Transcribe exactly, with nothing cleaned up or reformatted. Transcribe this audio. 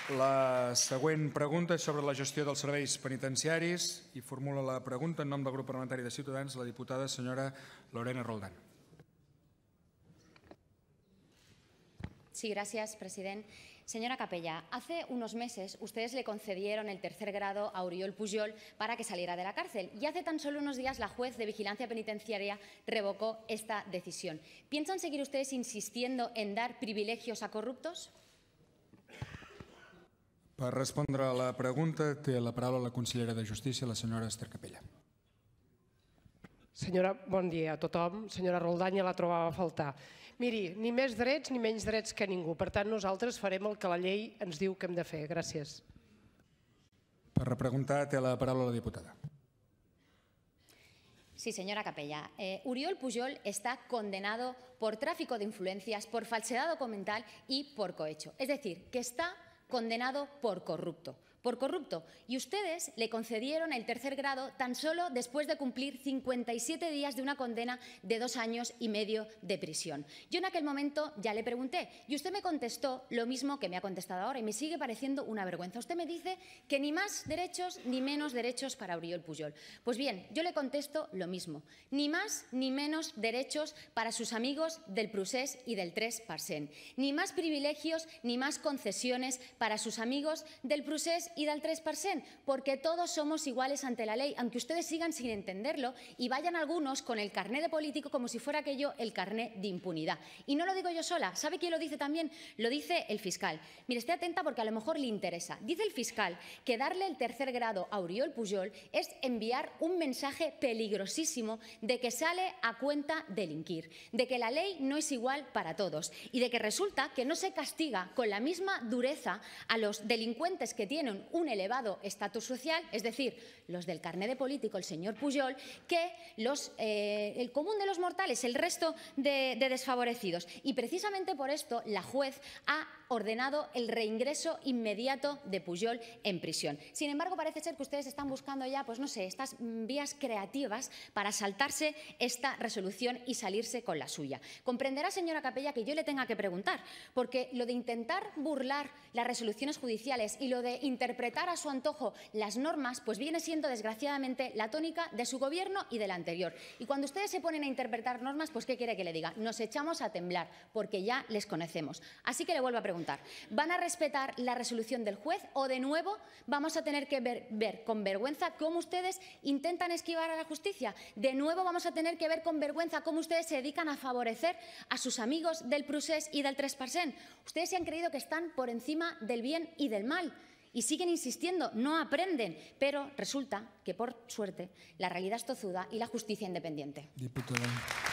La següent pregunta és sobre la gestió dels serveis penitenciaris i formula la pregunta en nom del grup parlamentari de Ciutadans la diputada senyora Lorena Roldán. Sí, gracias, presidente. Señora Capella, hace unos meses ustedes le concedieron el tercer grado a Oriol Pujol para que saliera de la cárcel y hace tan solo unos días la juez de vigilancia penitenciaria revocó esta decisión. ¿Piensan seguir ustedes insistiendo en dar privilegios a corruptos? Per respondre a la pregunta té la paraula la consellera de Justícia, la senyora Ester Capella. Senyora, bon dia a tothom. Senyora Roldán, ja la trobava a faltar. Miri, ni més drets ni menys drets que ningú. Per tant, nosaltres farem el que la llei ens diu que hem de fer. Gràcies. Per repreguntar té la paraula la diputada. Sí, señora Capella. Eh, Oriol Pujol está condenado por tráfico de influencias, por falsedad documental y por cohecho. Es decir, que está condenado por corrupto. Por corrupto. Y ustedes le concedieron el tercer grado tan solo después de cumplir cincuenta y siete días de una condena de dos años y medio de prisión. Yo en aquel momento ya le pregunté y usted me contestó lo mismo que me ha contestado ahora y me sigue pareciendo una vergüenza. Usted me dice que ni más derechos ni menos derechos para Oriol Pujol. Pues bien, yo le contesto lo mismo. Ni más ni menos derechos para sus amigos del Procés y del tres per cent. Ni más privilegios ni más concesiones para sus amigos del Procés y del tres per cent, porque todos somos iguales ante la ley, aunque ustedes sigan sin entenderlo y vayan algunos con el carné de político como si fuera aquello el carné de impunidad. Y no lo digo yo sola, ¿sabe quién lo dice también? Lo dice el fiscal. Mire, esté atenta porque a lo mejor le interesa. Dice el fiscal que darle el tercer grado a Oriol Pujol es enviar un mensaje peligrosísimo de que sale a cuenta delinquir, de que la ley no es igual para todos y de que resulta que no se castiga con la misma dureza a los delincuentes que tienen un elevado estatus social, es decir, los del carné de político, el señor Pujol, que los, eh, el común de los mortales, el resto de, de desfavorecidos. Y precisamente por esto la juez ha ordenado el reingreso inmediato de Pujol en prisión. Sin embargo, parece ser que ustedes están buscando ya, pues no sé, estas vías creativas para saltarse esta resolución y salirse con la suya. Comprenderá, señora Capella, que yo le tenga que preguntar, porque lo de intentar burlar las resoluciones judiciales y lo de interpretar a su antojo las normas, pues viene siendo desgraciadamente la tónica de su gobierno y del anterior. Y cuando ustedes se ponen a interpretar normas, pues ¿qué quiere que le diga? Nos echamos a temblar, porque ya les conocemos. Así que le vuelvo a preguntar, ¿van a respetar la resolución del juez o de nuevo vamos a tener que ver, ver con vergüenza cómo ustedes intentan esquivar a la justicia? De nuevo vamos a tener que ver con vergüenza cómo ustedes se dedican a favorecer a sus amigos del Procés y del tres per cent. Ustedes se han creído que están por encima del bien y del mal. Y siguen insistiendo, no aprenden, pero resulta que, por suerte, la realidad es tozuda y la justicia independiente. Diputada.